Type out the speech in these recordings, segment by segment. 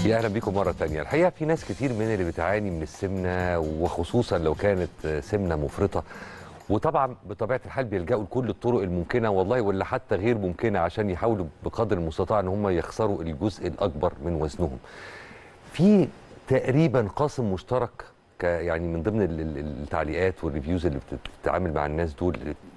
يا اهلا بيكم مره ثانيه. الحقيقه في ناس كتير من اللي بتعاني من السمنه، وخصوصا لو كانت سمنه مفرطه، وطبعا بطبيعه الحال بيلجأوا لكل الطرق الممكنه والله، ولا حتى غير ممكنه، عشان يحاولوا بقدر المستطاع ان هم يخسروا الجزء الاكبر من وزنهم. في تقريبا قاسم مشترك يعني من ضمن التعليقات والريفيوز اللي بتتعامل مع الناس دول،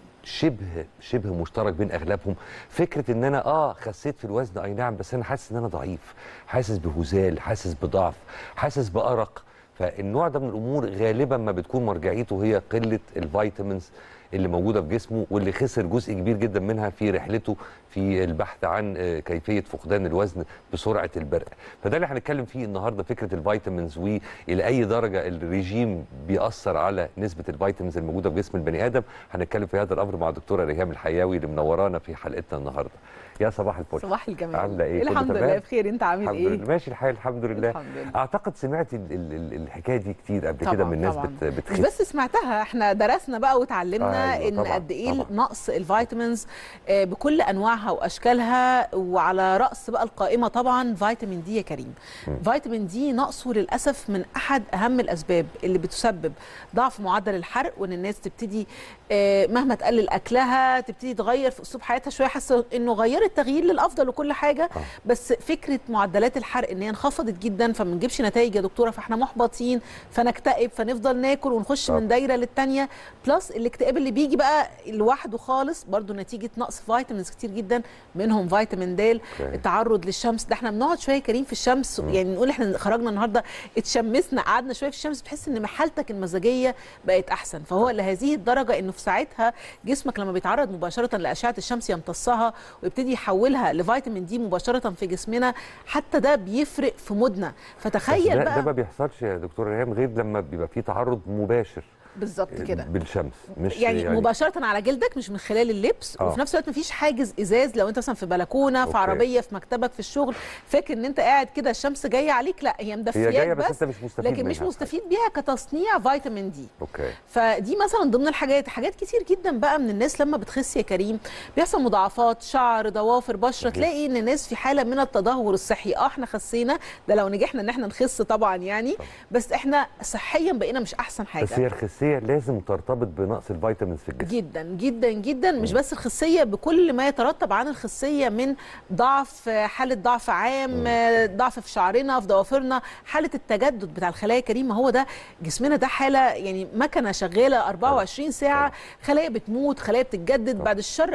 شبه مشترك بين اغلبهم، فكره ان انا خسيت في الوزن، اي نعم، بس انا حاسس ان انا ضعيف، حاسس بهزال، حاسس بضعف، حاسس بارق. فالنوع ده من الامور غالبا ما بتكون مرجعيته هي قله الفيتامينز اللي موجوده في جسمه، واللي خسر جزء كبير جدا منها في رحلته في البحث عن كيفيه فقدان الوزن بسرعه البرق. فده اللي هنتكلم فيه النهارده، فكره الفيتامينز والى اي درجه الرجيم بيأثر على نسبه الفيتامينز الموجوده في جسم البني ادم. هنتكلم في هذا الامر مع دكتوره ريهام الحياوي اللي منورانا في حلقتنا النهارده. يا صباح الفل. صباح الجمال. عامله ايه؟ الحمد لله بخير. انت عامل ايه؟ الحمد لله ماشي الحال، الحمد لله. الحمد لله. اعتقد سمعت الحكايه دي كتير قبل كده من ناس مش بس سمعتها، احنا درسنا بقى وتعلمنا ان طبعًا قد ايه نقص الفيتامينز بكل انواعها واشكالها، وعلى راس بقى القائمه طبعا فيتامين دي يا كريم. فيتامين دي نقصه للاسف من احد اهم الاسباب اللي بتسبب ضعف معدل الحرق، وان الناس تبتدي مهما تقلل اكلها تبتدي تغير في اسلوب حياتها شويه، حاسه انه غيرت تغيير للافضل وكل حاجه، بس فكره معدلات الحرق ان هي انخفضت جدا، فما نجيبش نتائج يا دكتوره، فاحنا محبطين فنكتئب، فنفضل ناكل ونخش من دايره للتانيه. بلس الاكتئاب اللي بيجي بقى لوحده خالص برضو نتيجه نقص فيتامينز كتير جدا، منهم فيتامين د. التعرض للشمس، ده احنا بنقعد شويه كريم في الشمس، يعني نقول احنا خرجنا النهارده اتشمسنا قعدنا شويه في الشمس، بتحس ان حالتك المزاجيه بقت احسن. فهو لهذه الدرجه انه في ساعتها جسمك لما بيتعرض مباشره لاشعه الشمس يمتصها ويبتدي يحولها لفيتامين دي مباشره في جسمنا، حتى ده بيفرق في مودنا. فتخيل بقى ده ما بيحصلش يا دكتوره ريهام غير لما بيبقى في تعرض مباشر بالظبط كده بالشمس، مش يعني مباشره على جلدك، مش من خلال اللبس. وفي نفس الوقت مفيش حاجز ازاز، لو انت مثلا في بلكونه، في عربيه، في مكتبك، في الشغل، فاكر ان انت قاعد كده الشمس جايه عليك، لا هي مدفياك بس انت مش مستفيد لكن مش مستفيد بيها كتصنيع فيتامين دي. اوكي. فدي مثلا ضمن حاجات كتير جدا بقى من الناس لما بتخس يا كريم بيحصل مضاعفات، شعر، ضوافر، بشره، تلاقي ان الناس في حاله من التدهور الصحي. احنا خسينا، ده لو نجحنا ان احنا نخس طبعا يعني، بس احنا صحيا بقينا مش احسن حاجه. بس هي الخسيه لازم ترتبط بنقص الفيتامينز في الجسم جدا جدا جدا. مش بس الخسيه، بكل ما يترتب عن الخسيه من ضعف، حاله ضعف عام، ضعف في شعرنا، في ضوافرنا، حاله التجدد بتاع الخلايا كريم. هو ده جسمنا، ده حاله يعني مكنه شغاله 24 ساعه، خلايا بتموت، خلايا بتتجدد. بعد الشر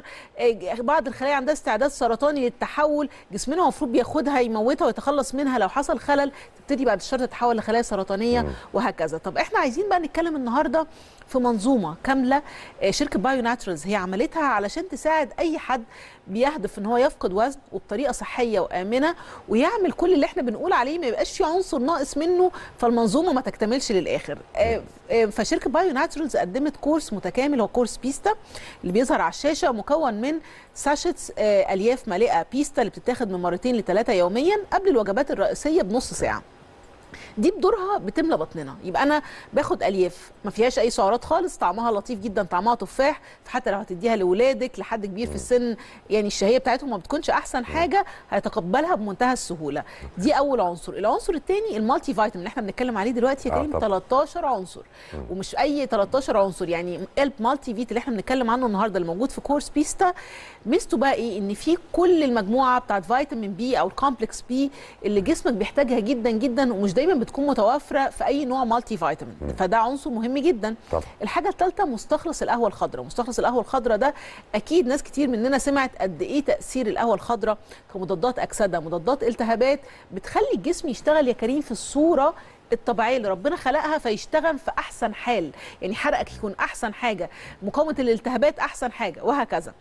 بعض الخلايا عندها استعداد سرطاني للتحول، جسمنا المفروض بياخدها يموتها ويتخلص منها، لو حصل خلل تبتدي بعد الشر تتحول لخلايا سرطانيه وهكذا. طب احنا عايزين بقى نتكلم النهارده في منظومه كامله شركه بايو ناتشرالز هي عملتها علشان تساعد اي حد بيهدف ان هو يفقد وزن وبطريقه صحيه وامنه، ويعمل كل اللي احنا بنقول عليه، ما يبقاش في عنصر ناقص منه، فالمنظومه ما تكتملش للاخر. فشركه بايو ناتشرالز قدمت كورس متكامل، هو كورس بيستا اللي بيظهر على الشاشه، مكون من ساشيتس الياف مالئه بيستا اللي بتتاخد من 2 ل 3 يوميا قبل الوجبات الرئيسيه بنص ساعه. دي بدورها بتملى بطننا، يبقى انا باخد الياف ما فيهاش اي سعرات خالص، طعمها لطيف جدا، طعمها تفاح، فحتى لو هتديها لاولادك لحد كبير في السن يعني الشهيه بتاعتهم ما بتكونش احسن حاجه، هيتقبلها بمنتهى السهوله. دي اول عنصر. العنصر الثاني المالتي فيتامين اللي احنا بنتكلم عليه دلوقتي يا كريم، 13 عنصر، ومش اي 13 عنصر، يعني المالتي فيت اللي احنا بنتكلم عنه النهارده اللي موجود في كورس بيستا، ميزته بقى ايه؟ ان في كل المجموعه بتاعت فيتامين بي او الكومبلكس بي اللي جسمك بيحتاجها جدا جدا، ومش دايما بتكون متوفره في اي نوع مالتي فيتامين، فده عنصر مهم جدا. الحاجه الثالثه مستخلص القهوه الخضراء. مستخلص القهوه الخضراء ده اكيد ناس كتير مننا سمعت قد ايه تاثير القهوه الخضراء كمضادات اكسده، مضادات التهابات، بتخلي الجسم يشتغل يا كريم في الصوره الطبيعيه اللي ربنا خلقها، فيشتغل في احسن حال، يعني حرقك يكون احسن حاجه، مقاومه الالتهابات احسن حاجه، وهكذا.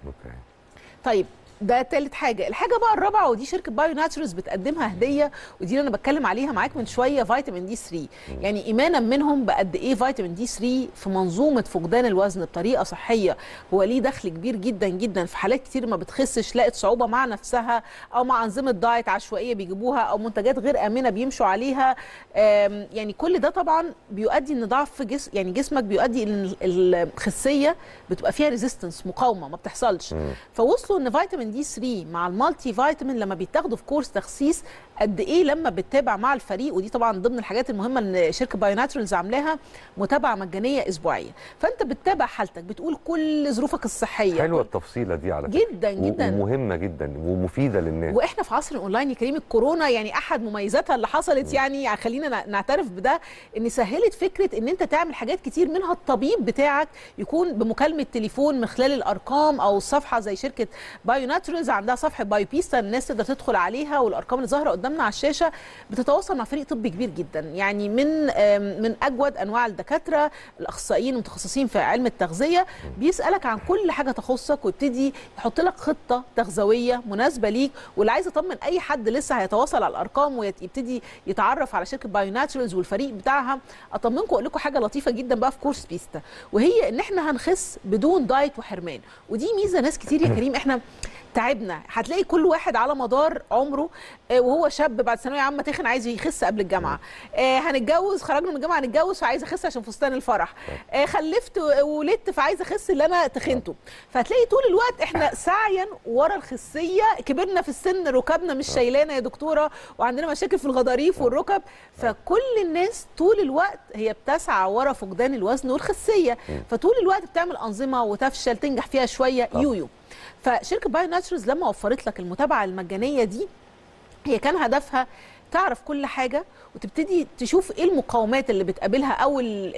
طيب ده ثالث حاجه. الحاجه بقى الرابعه، ودي شركه بايو ناتشرالز بتقدمها هديه، ودي اللي انا بتكلم عليها معاك من شويه، فيتامين دي 3. يعني ايمانا منهم بقد ايه فيتامين دي 3 في منظومه فقدان الوزن بطريقه صحيه هو ليه دخل كبير جدا جدا في حالات كتير ما بتخسش، لقت صعوبه مع نفسها او مع انظمه دايت عشوائيه بيجيبوها او منتجات غير امنه بيمشوا عليها. يعني كل ده طبعا بيؤدي ان ضعف يعني جسمك بيؤدي ان الخسيه بتبقى فيها ريزيستنس، مقاومه ما بتحصلش. فوصلوا ان فيتامين دي 3 مع المالتي فيتامين لما بيتاخدوا في كورس تخسيس قد ايه لما بتتابع مع الفريق. ودي طبعا ضمن الحاجات المهمه ان شركه بايو ناتشورالز عاملاها متابعه مجانيه اسبوعيه، فانت بتتابع حالتك، بتقول كل ظروفك الصحيه. حلوه التفصيله دي على فكره جدا جدا ومهمه جدا ومفيده للناس. واحنا في عصر الاونلاين يا كريم، الكورونا يعني احد مميزاتها اللي حصلت يعني خلينا نعترف بده، ان سهلت فكره ان انت تعمل حاجات كتير، منها الطبيب بتاعك يكون بمكالمه تليفون من خلال الارقام او الصفحه، زي شركه بايو ناتشورالز عندها صفحه بايو بيستا الناس تقدر تدخل عليها، والارقام اللي ظاهره قدامنا على الشاشه بتتواصل مع فريق طبي كبير جدا، يعني من اجود انواع الدكاتره الاخصائيين المتخصصين في علم التغذيه، بيسالك عن كل حاجه تخصك ويبتدي يحط لك خطه تغذويه مناسبه ليك. واللي عايز اطمن اي حد لسه هيتواصل على الارقام ويبتدي يتعرف على شركه بايو ناتشورالز والفريق بتاعها، اطمنكم واقول لكم حاجه لطيفه جدا بقى في كورس بيستا، وهي ان احنا هنخس بدون دايت وحرمان. ودي ميزه ناس كتير يا كريم احنا تعبنا، هتلاقي كل واحد على مدار عمره وهو شاب بعد ثانويه عامه تخن عايز يخس قبل الجامعه، هنتجوز خرجنا من الجامعه هنتجوز فعايز اخس عشان فستان الفرح، خلفت وولدت فعايز اخس اللي انا تخنته. فهتلاقي طول الوقت احنا سعيا ورا الخسيه، كبرنا في السن ركبنا مش شايلانا يا دكتوره وعندنا مشاكل في الغضاريف والركب، فكل الناس طول الوقت هي بتسعى ورا فقدان الوزن والخسيه، فطول الوقت بتعمل انظمه وتفشل تنجح فيها شويه يويو. فشركه بايو ناتشورالز لما وفرت لك المتابعه المجانيه دي، هي كان هدفها تعرف كل حاجه وتبتدي تشوف ايه المقاومات اللي بتقابلها او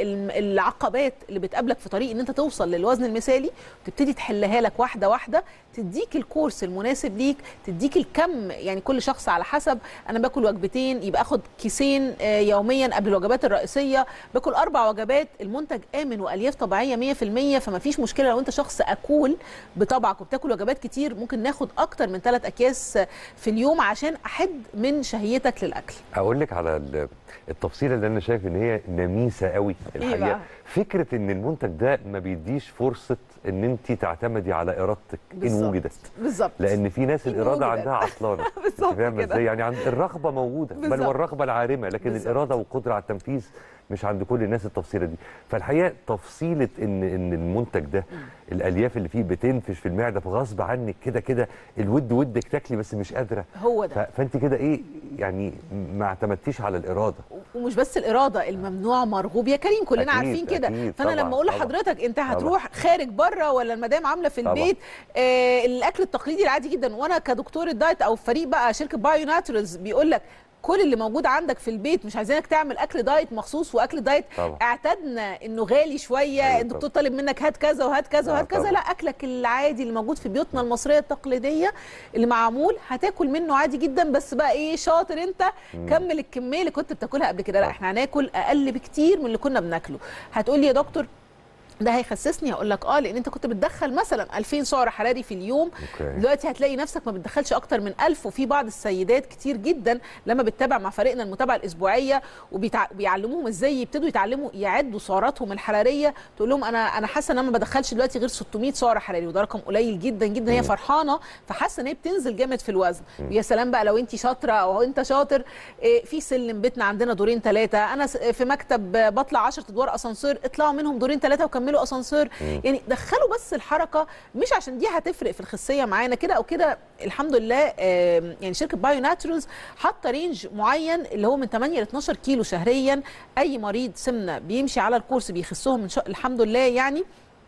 العقبات اللي بتقابلك في طريق ان انت توصل للوزن المثالي، وتبتدي تحلها لك واحده واحده، تديك الكورس المناسب ليك، تديك الكم، يعني كل شخص على حسب. انا باكل وجبتين يبقى اخد كيسين يوميا قبل الوجبات الرئيسيه، باكل 4 وجبات، المنتج امن والياف طبيعيه 100%، فما فيش مشكله لو انت شخص اكول بطبعك وبتاكل وجبات كتير، ممكن ناخد اكتر من 3 اكياس في اليوم عشان احد من شهيتك للاكل. اقول لك على التفصيله اللي انا شايف ان هي نميسه قوي الحقيقه، إيه فكره ان المنتج ده ما بيديش فرصه ان انت تعتمدي على ارادتك ان وجدت. بالظبط، لان في ناس الاراده عندها عطلانه. بالظبط فاهمه ازاي؟ يعني الرغبه موجوده بل والرغبه العارمه، لكن بالزبط. الاراده والقدره على التنفيذ مش عند كل الناس التفصيله دي. فالحقيقه تفصيله ان المنتج ده الالياف اللي فيه بتنفش في المعده، فغصب عنك كده ودك تاكلي بس مش قادره، هو ده. فانت كده ايه يعني ما اعتمدتيش على الاراده. ومش بس الاراده، الممنوع مرغوب يا كريم، كلنا عارفين كده. فانا لما اقول لحضرتك انت هتروح خارج بره ولا المدام عامله في البيت الاكل التقليدي العادي جدا، وانا كدكتور الدايت او فريق بقى شركه بايو ناتشورالز بيقول لك كل اللي موجود عندك في البيت، مش عايزينك تعمل اكل دايت مخصوص، واكل دايت اعتدنا انه غالي شويه، الدكتور طالب منك هات كذا وهات كذا وهات كذا، لا اكلك العادي اللي موجود في بيوتنا المصريه التقليديه اللي معمول هتاكل منه عادي جدا، بس بقى ايه شاطر انت كمل الكميه اللي كنت بتاكلها قبل كده، لا احنا هناكل اقل بكتير من اللي كنا بناكله. هتقول لي يا دكتور ده هيخسسني، هقول لك لان انت كنت بتدخل مثلا 2000 سعر حراري في اليوم، دلوقتي هتلاقي نفسك ما بتدخلش اكتر من 1000. وفي بعض السيدات كتير جدا لما بتتابع مع فريقنا المتابعه الاسبوعيه وبيعلموهم ازاي يبتدوا يتعلموا يعدوا سعراتهم الحراريه، تقول لهم انا حاسه ان انا ما بدخلش دلوقتي غير 600 سعر حراري، وده رقم قليل جدا جدا. هي فرحانه فحاسه ان هي بتنزل جامد في الوزن. ويا سلام بقى لو انت شاطره او انت شاطر، في سلم بيتنا عندنا دورين 3، انا في مكتب بطلع 10 ادوار اسانسير، اطلعوا منهم دورين 3 وكملوا اسانسير. يعني دخلوا بس الحركه، مش عشان دي هتفرق في الخسيه معانا كده او كده. الحمد لله يعني شركه بايو ناتشورالز حاطه رينج معين اللي هو من 8 ل 12 كيلو شهريا، اي مريض سمنه بيمشي على الكورس بيخسهم الحمد لله يعني.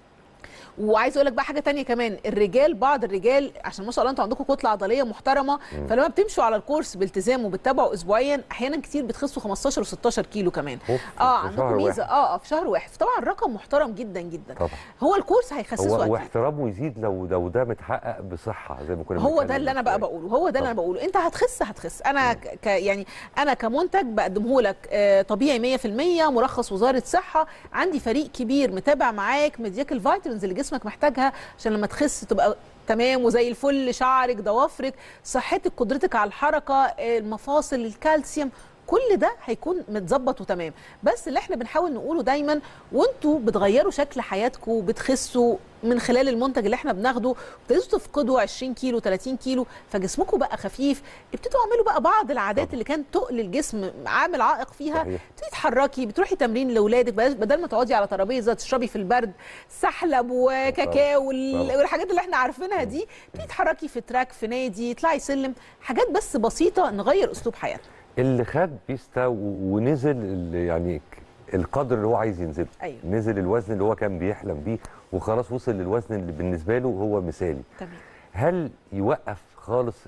وعايز اقول لك بقى حاجه تانية كمان، الرجال بعض الرجال عشان ما شاء الله انتوا عندكم كتله عضليه محترمه، فلما بتمشوا على الكورس بالتزام وبتتابعوا اسبوعيا احيانا كتير بتخسوا 15 و16 كيلو كمان. عندكم ميزه في شهر واحد، فطبعا الرقم محترم جدا جدا. طبعا هو الكورس هيخسسه اكيد، واحترامه يزيد لو ده متحقق بصحه زي ما كنا هو ده اللي انا بقى بقوله، هو ده اللي انا بقوله. انت هتخس انا يعني انا كمنتج بقدمه لك طبيعي 100%، مرخص وزاره صحه، عندي فريق كبير متابع معاك، مدياك الفيتامينز اللي جسمك محتاجها عشان لما تخس تبقى تمام وزي الفل، شعرك ضوافرك صحتك قدرتك على الحركه المفاصل الكالسيوم كل ده هيكون متظبط وتمام. بس اللي احنا بنحاول نقوله دايما، وانتوا بتغيروا شكل حياتكم بتخسوا من خلال المنتج اللي احنا بناخده، ابتديتوا تفقدوا 20 كيلو 30 كيلو فجسمكم بقى خفيف، ابتدوا اعملوا بقى بعض العادات اللي كان تقل الجسم عامل عائق فيها. ابتدي تتحركي، بتروحي تمرين لاولادك بدل ما تقعدي على ترابيزه تشربي في البرد سحلب وكاكاو والحاجات اللي احنا عارفينها دي. ابتدي تتحركي في تراك، في نادي، اطلعي سلم، حاجات بس بسيطه نغير اسلوب حياتنا. اللي خد بيستا ونزل يعني القدر اللي هو عايز ينزله، أيوة. نزل الوزن اللي هو كان بيحلم بيه وخلاص وصل للوزن اللي بالنسبه له هو مثالي. تمام. هل يوقف خالص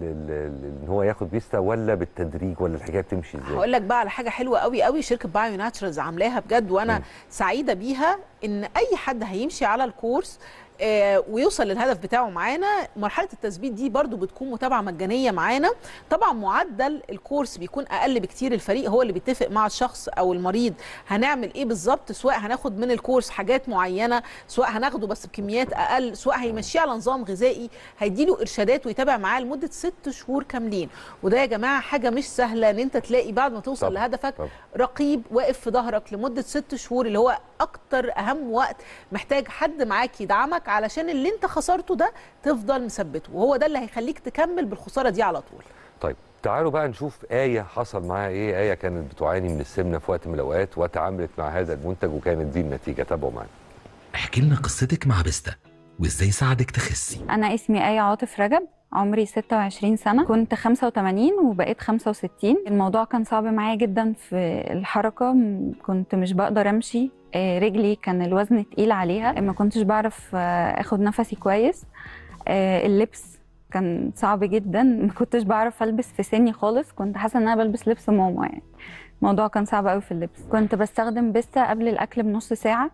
ان هو ياخد بيستا ولا بالتدريج ولا الحكايه بتمشي ازاي؟ هقول لك بقى على حاجه حلوه قوي قوي شركه بايو ناتشرالز عاملاها بجد، وانا سعيده بيها. ان اي حد هيمشي على الكورس ويوصل للهدف بتاعه معانا، مرحله التثبيت دي برضو بتكون متابعه مجانيه معانا. طبعا معدل الكورس بيكون اقل بكتير، الفريق هو اللي بيتفق مع الشخص او المريض هنعمل ايه بالظبط، سواء هناخد من الكورس حاجات معينه، سواء هناخده بس بكميات اقل، سواء هيمشيه على نظام غذائي، هيديله ارشادات ويتابع معاه لمده 6 شهور كاملين. وده يا جماعه حاجه مش سهله، ان انت تلاقي بعد ما توصل لهدفك رقيب واقف في ظهرك لمده 6 شهور، اللي هو اكتر اهم وقت محتاج حد معاك يدعمك علشان اللي انت خسرته ده تفضل مثبته، وهو ده اللي هيخليك تكمل بالخساره دي على طول. طيب تعالوا بقى نشوف آية حصل معاها ايه. آية كانت بتعاني من السمنه في وقت من الاوقات وتعاملت مع هذا المنتج وكانت دي النتيجه. تابعوا معانا. احكي لنا قصتك مع بيستا وازاي ساعدك تخسي. انا اسمي آية عاطف رجب، عمري 26 سنة، كنت 85 وبقيت 65. الموضوع كان صعب معايا جدا في الحركة، كنت مش بقدر امشي، رجلي كان الوزن تقيل عليها، ما كنتش بعرف اخد نفسي كويس، اللبس كان صعب جدا، ما كنتش بعرف البس في سني خالص، كنت حاسة ان انا بلبس لبس ماما، يعني الموضوع كان صعب قوي في اللبس. كنت بستخدم بيستا قبل الاكل بنص ساعة،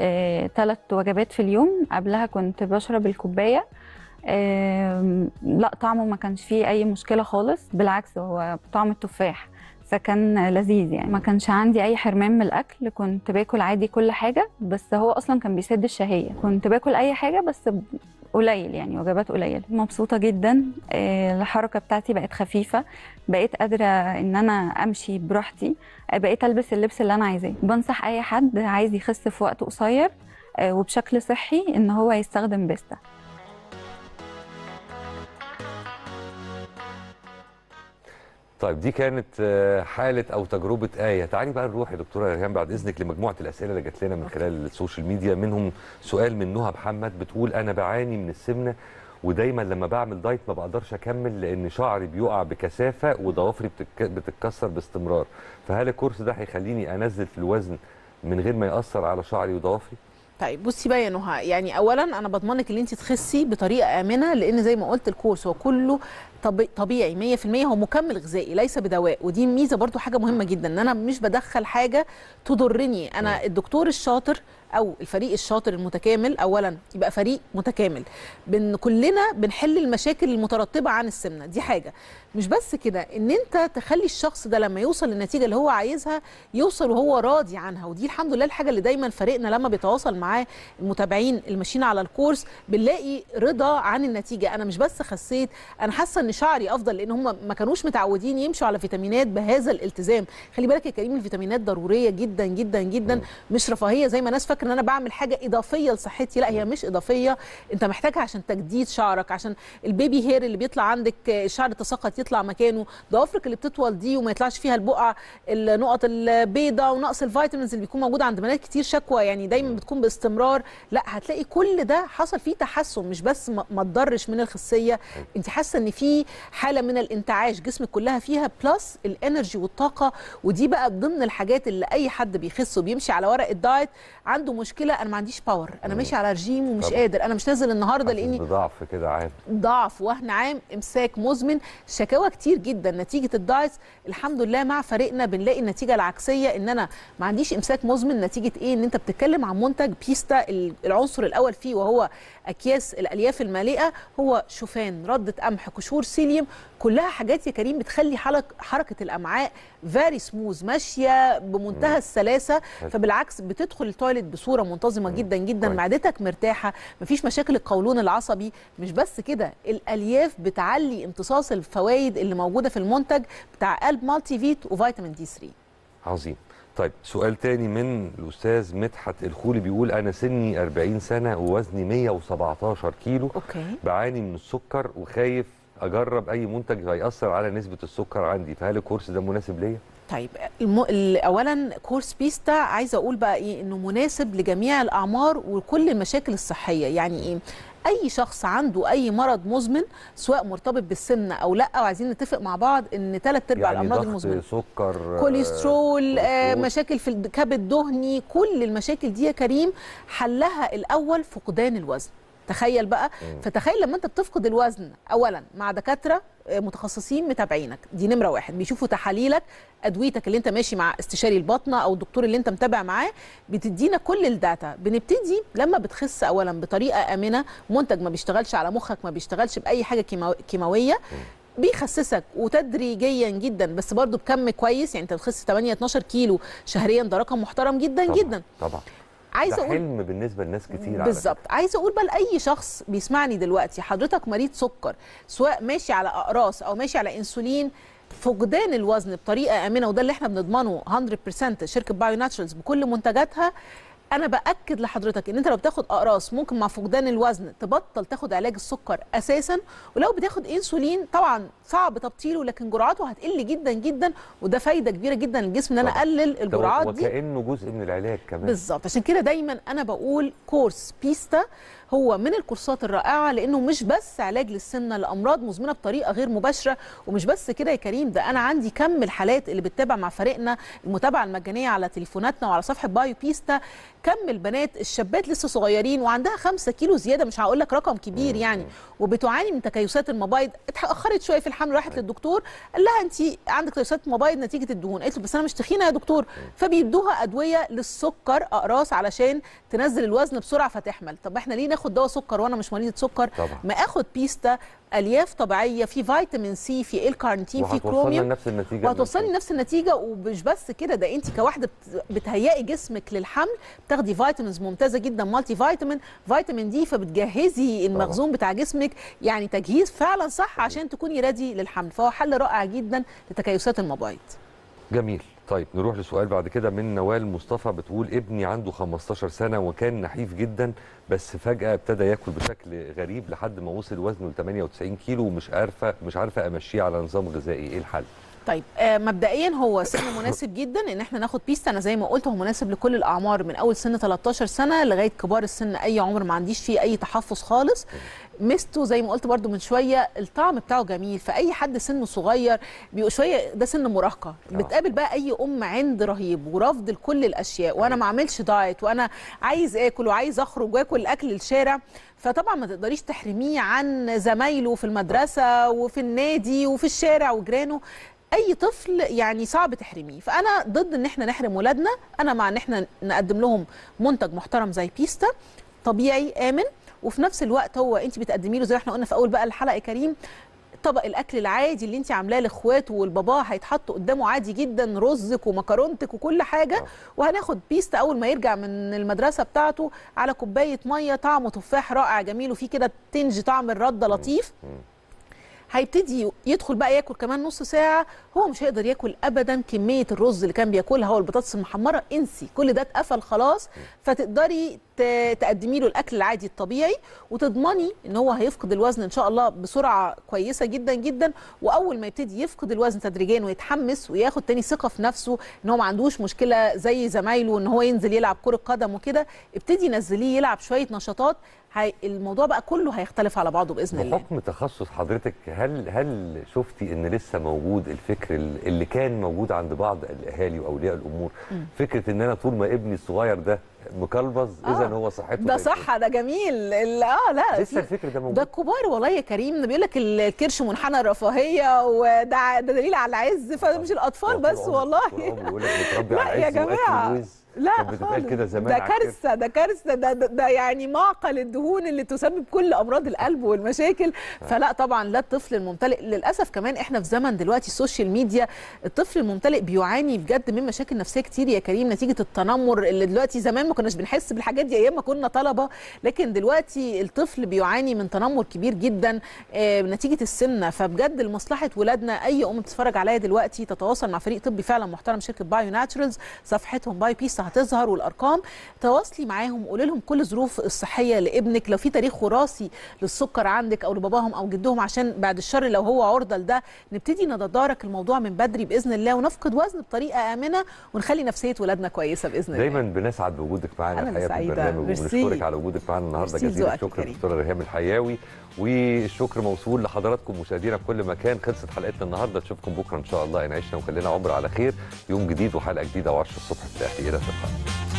3 وجبات في اليوم، قبلها كنت بشرب الكوباية. لا طعمه ما كانش فيه اي مشكله خالص، بالعكس هو طعم التفاح، فكان لذيذ يعني. ما كانش عندي اي حرمان من الاكل، كنت باكل عادي كل حاجه، بس هو اصلا كان بيسد الشهيه، كنت باكل اي حاجه بس قليل، يعني وجبات قليله. مبسوطه جدا، الحركه بتاعتي بقت خفيفه، بقيت قادره ان انا امشي براحتي، بقيت البس اللبس اللي انا عايزاه. بنصح اي حد عايز يخس في وقت قصير وبشكل صحي ان هو يستخدم بيستا. طيب دي كانت حالة أو تجربة آية. تعالي بقى نروح يا دكتورة ريهام بعد إذنك لمجموعة الأسئلة اللي جات لنا من خلال السوشيال ميديا. منهم سؤال من نهى محمد بتقول أنا بعاني من السمنة ودايما لما بعمل دايت ما بقدرش أكمل لأن شعري بيقع بكثافة وضوافري بتتكسر باستمرار، فهل الكورس ده هيخليني أنزل في الوزن من غير ما يأثر على شعري وضوافري؟ طيب بصي بقى يا نهى، يعني اولا انا بضمنك ان انت تخسي بطريقه امنه، لان زي ما قلت الكورس هو كله طبيعي 100%، هو مكمل غذائي ليس بدواء، ودي ميزه برضو حاجه مهمه جدا، ان انا مش بدخل حاجه تضرني. انا الدكتور الشاطر او الفريق الشاطر المتكامل، اولا يبقى فريق متكامل كلنا بنحل المشاكل المترتبه عن السمنه، دي حاجه. مش بس كده، ان انت تخلي الشخص ده لما يوصل للنتيجه اللي هو عايزها يوصل وهو راضي عنها، ودي الحمد لله الحاجه اللي دايما فريقنا لما بيتواصل معاه المتابعين اللي ماشيين على الكورس بنلاقي رضا عن النتيجه. انا مش بس خسيت، انا حاسه ان شعري افضل، لان هم ما كانوش متعودين يمشوا على فيتامينات بهذا الالتزام. خلي بالك يا كريم، الفيتامينات ضروريه جدا جدا جدا، مش رفاهيه زي ما ناس فاكره ان انا بعمل حاجه اضافيه لصحتي، لا هي مش اضافيه، انت محتاجها عشان تجديد شعرك، عشان البيبي هير اللي بيطلع عندك الشعر تساقط يطلع مكانه، ضوافرك اللي بتطول دي وما يطلعش فيها البقع، النقط البيضاء، ونقص الفيتامينز اللي بيكون موجود عند بنات كتير، شكوى يعني دايما بتكون باستمرار. لا هتلاقي كل ده حصل فيه تحسن، مش بس ما تضرش من الخسيه، انت حاسه ان في حاله من الانتعاش جسمك كلها فيها، بلس الانرجي والطاقه. ودي بقى ضمن الحاجات اللي اي حد بيخس وبيمشي على ورق الدايت عنده مشكله، انا ما عنديش باور، انا ماشي على رجيم ومش قادر، انا مش نازل النهارده لاني ضعف كده عام، ضعف، وهن عام، امساك مزمن، شكاوى كتير جدا نتيجه الدايت. الحمد لله مع فريقنا بنلاقي النتيجه العكسيه، ان انا ما عنديش امساك مزمن. نتيجه ايه؟ ان انت بتتكلم عن منتج بيستا العنصر الاول فيه وهو اكياس الالياف المالئه، هو شوفان، رده قمح، قشور سيليوم، كلها حاجات يا كريم بتخلي حركه الامعاء فيري سموز، ماشيه بمنتهى السلاسه. فبالعكس بتدخل التويليت بصوره منتظمه جدا جدا، معدتك مرتاحه، مفيش مشاكل القولون العصبي. مش بس كده، الالياف بتعلي امتصاص الفوائد اللي موجوده في المنتج بتاع قلب مالتي فيت وفيتامين دي 3. عظيم. طيب سؤال تاني من الاستاذ مدحت الخولي، بيقول انا سني 40 سنه ووزني 117 كيلو. اوكي. بعاني من السكر وخايف اجرب اي منتج هيأثر على نسبه السكر عندي، فهل الكورس ده مناسب ليا؟ طيب اولا كورس بيستا عايزه اقول بقى ايه، انه مناسب لجميع الاعمار وكل المشاكل الصحيه. يعني ايه؟ اي شخص عنده اي مرض مزمن سواء مرتبط بالسمنه او لا، وعايزين نتفق مع بعض ان 3/4 يعني الامراض المزمنه، سكر، كوليسترول، مشاكل في الكبد، دهني، كل المشاكل دي يا كريم حلها الاول فقدان الوزن. تخيل بقى. فتخيل لما انت بتفقد الوزن اولا مع دكاتره متخصصين متابعينك، دي نمره واحد، بيشوفوا تحاليلك، ادويتك اللي انت ماشي مع استشاري الباطنه او الدكتور اللي انت متابع معاه، بتدينا كل الداتا. بنبتدي لما بتخس اولا بطريقه امنه، منتج ما بيشتغلش على مخك، ما بيشتغلش باي حاجه كيماويه، بيخسسك وتدريجيا جدا بس برضو بكم كويس. يعني انت بتخس 8-12 كيلو شهريا، ده رقم محترم جدا طبعًا جدا. طبعا. عايزه ده اقول حلم بالنسبه لناس كتير. بالظبط. عايزه اقول بقى لاي شخص بيسمعني دلوقتي، حضرتك مريض سكر سواء ماشي على اقراص او ماشي على انسولين، فقدان الوزن بطريقه امنه، وده اللي احنا بنضمنه 100% شركه بايو ناتشرالز بكل منتجاتها. انا باكد لحضرتك ان انت لو بتاخد اقراص ممكن مع فقدان الوزن تبطل تاخد علاج السكر اساسا، ولو بتاخد انسولين طبعا صعب تبطيله لكن جرعاته هتقل جدا جدا، وده فايده كبيره جدا للجسم ان انا اقلل الجرعات دي، وكانه جزء من العلاج كمان. بالظبط. عشان كده دايما انا بقول كورس بيستا هو من الكورسات الرائعه، لانه مش بس علاج للسمنه لامراض مزمنه بطريقه غير مباشره. ومش بس كده يا كريم، ده انا عندي كم الحالات اللي بتتابع مع فريقنا المتابعه المجانيه على تليفوناتنا وعلى صفحه بايو بيستا، كم البنات الشابات لسه صغيرين وعندها 5 كيلو زياده، مش هقول لك رقم كبير يعني، وبتعاني من تكيسات المبايض، اتاخرت شويه في الحمل، راحت للدكتور قال لها انت عندك تكيسات مبايض نتيجه الدهون، قالت له بس انا مش تخينه يا دكتور، فبيدوها ادويه للسكر اقراص علشان تنزل الوزن بسرعه فتحمل. طب احنا ليه ناخد دواء سكر وانا مش مريضه سكر؟ طبعا. ما اخد بيستا، الياف طبيعيه، في فيتامين سي، في الكارنتين، في كروميوم، نفس النتيجه، وهتوصلي نفس النتيجه. ومش بس كده، ده انت كواحده بتهيئي جسمك للحمل، بتاخدي فيتامينز ممتازه جدا، مالتي فيتامين، فيتامين دي، فبتجهزي المخزون بتاع جسمك، يعني تجهيز فعلا صح عشان تكوني ريدي للحمل. فهو حل رائع جدا لتكيسات المبايض. جميل. طيب نروح لسؤال بعد كده من نوال مصطفى، بتقول ابني عنده 15 سنه وكان نحيف جدا، بس فجاه ابتدى ياكل بشكل غريب لحد ما وصل وزنه ل 98 كيلو، ومش عارفه امشيه على نظام غذائي، ايه الحل؟ طيب مبدئيا هو سن مناسب جدا ان احنا ناخد بيستا. انا زي ما قلت هو مناسب لكل الاعمار من اول سن 13 سنه لغايه كبار السن، اي عمر ما عنديش فيه اي تحفظ خالص. ميزته زي ما قلت برده من شويه الطعم بتاعه جميل، فاي حد سنه صغير بيبقى شويه ده سن مراهقه، بتقابل بقى اي عند رهيب ورفض لكل الاشياء، وانا ما اعملش دايت، وانا عايز اكل وعايز اخرج واكل اكل الشارع، فطبعا ما تقدريش تحرميه عن زمايله في المدرسه وفي النادي وفي الشارع وجيرانه. اي طفل يعني صعب تحرميه، فانا ضد ان احنا نحرم ولادنا، انا مع ان احنا نقدم لهم منتج محترم زي بيستا، طبيعي امن، وفي نفس الوقت هو انت بتقدمي له زي ما احنا قلنا في اول بقى الحلقه يا كريم، طبق الاكل العادي اللي انت عاملاه لاخواته والبابا هيتحط قدامه عادي جدا، رزك ومكرونتك وكل حاجه، وهناخد بيستا اول ما يرجع من المدرسه بتاعته على كوبايه ميه طعمه تفاح رائع جميل، وفيه كده تنج طعم الرده لطيف، هيبتدي يدخل بقى ياكل كمان نص ساعه. هو مش هيقدر ياكل ابدا كميه الرز اللي كان بياكلها والبطاطس المحمره، انسي كل ده اتقفل خلاص. فتقدري تقدمي له الاكل العادي الطبيعي، وتضمني ان هو هيفقد الوزن ان شاء الله بسرعه كويسه جدا جدا. واول ما يبتدي يفقد الوزن تدريجيا ويتحمس وياخد تاني ثقه في نفسه ان هو ما عندوش مشكله زي زمايله ان هو ينزل يلعب كره قدم وكده، ابتدي نزليه يلعب شويه نشاطات، الموضوع بقى كله هيختلف على بعضه باذن الله. بحكم تخصص حضرتك، هل شفتي ان لسه موجود الفكر اللي كان موجود عند بعض الاهالي واولياء الامور، فكره ان انا طول ما ابني الصغير ده مكلبز اذا هو صحته ده صح، ده جميل، لا لسه الفكر ده موجود؟ ده الكبار والله يا كريم، بيقول لك الكرش منحنى الرفاهيه، وده دليل على العز، فمش الاطفال بس والله. بيقول لك متربي لا على يا العز جماعه، لا كانت بتتقال خالص، كده زمان ده على الكرش. كارثه، ده كارثه، ده يعني معقل الدهون اللي تسبب كل امراض القلب والمشاكل. فلا طبعا، لا الطفل الممتلئ للاسف كمان احنا في زمن دلوقتي السوشيال ميديا، الطفل الممتلئ بيعاني بجد من مشاكل نفسيه كتير يا كريم، نتيجه التنمر اللي دلوقتي. زمان ما كناش بنحس بالحاجات دي ايام ما كنا طلبه، لكن دلوقتي الطفل بيعاني من تنمر كبير جدا نتيجه السمنه. فبجد لمصلحه ولادنا، اي ام بتتفرج عليا دلوقتي تتواصل مع فريق طبي فعلا محترم شركه بايو ناتشرالز، صفحتهم بايو بيس هتظهر والارقام، تواصلي معاهم، قولي لهم كل الظروف الصحيه لابنك، لو في تاريخ وراثي للسكر عندك او لباباهم او جدهم، عشان بعد الشر لو هو عرضه لده نبتدي نتدارك الموضوع من بدري باذن الله، ونفقد وزن بطريقه امنه، ونخلي نفسيه ولادنا كويسه باذن الله. دايما بنسعد بوجودك معانا أنا الحقيقه في سعيدة. البرنامج، ميرسي. وبنشكرك على وجودك معانا النهارده. ميرسي جزيل لذوقك يا الشكر كريم. دكتوره ريهام الحياوي، والشكر موصول لحضراتكم مشاهدينا في كل مكان. خلصت حلقتنا النهارده، نشوفكم بكره ان شاء الله ان عشنا وخلينا عمر على خير، يوم جديد وحلقه جديده و10 الصبح في تحليل الرقم.